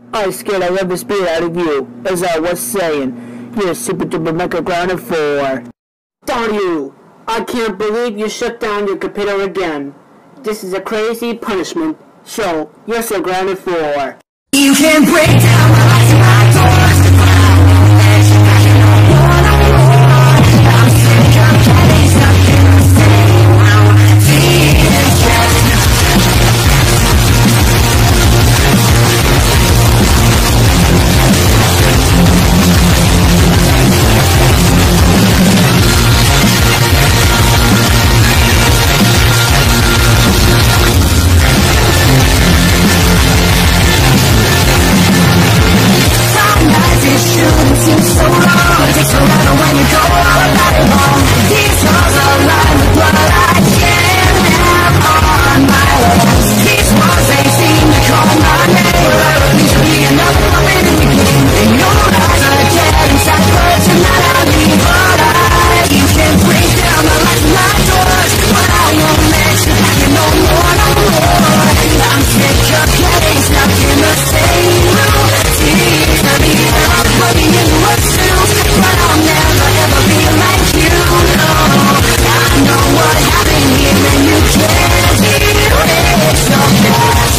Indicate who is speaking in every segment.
Speaker 1: I scared I love the spirit out of you, as I was saying. You're super duper mega grounded for. Darn you! I can't believe you shut down your computer again. This is a crazy punishment. So, you're so grounded for.
Speaker 2: You can break down my doors. I'm sick of getting stuck in the same feelings. Seems so long, it takes forever when you go all about it wrong. These walls are lined with blood I can't have on my walls. These walls, they seem to call my name. But I refuse to be another woman in the game. And your eyes are dead inside, but you're not out of me. But you can break down my life and my doors, but I won't let you back in no more, no more. I'm sick of getting stuck in the same routine. I mean, I'm putting in work too, but I'll never ever be like you, no. I know what happened here and you can't erase your past.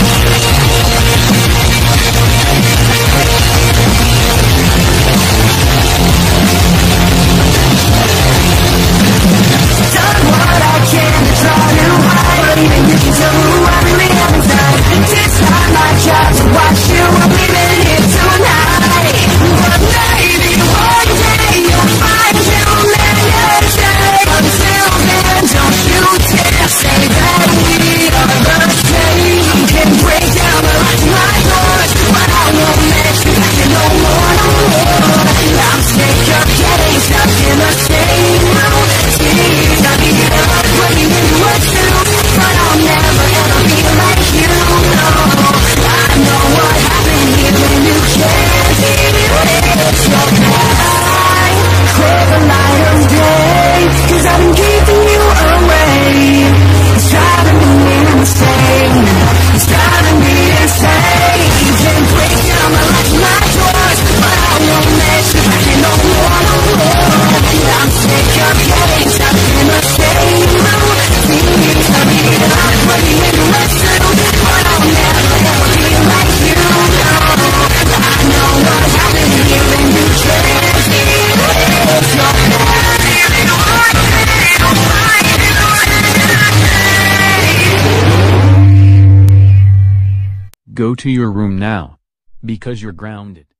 Speaker 2: Done what I can to try to hide, but even you can tell who I really am inside. It's not my job to watch you, I'm leaving here tonight. But maybe one day you'll find you'll never stay. Until then, don't you dare say that we are the same. You can break down the lights in my doors, but I won't let you back in no more, no more. I'm sick of getting stuck in the same routine. I mean, I'm putting in work too, but I'll never ever be like you, no. I know what happened here when you can't erase your past. Clear the light of day, 'cause I've been keeping you away. It's driving me insane. It's driving me insane. You can break down my life and my doors, but I won't let you back in no more, no more. I'm sick of getting stuck in the same routine. I mean, I'm putting in work too, but I'll never ever be like you, no. I know what happened here when you can't erase your past.
Speaker 3: Go to your room now. Because you're grounded.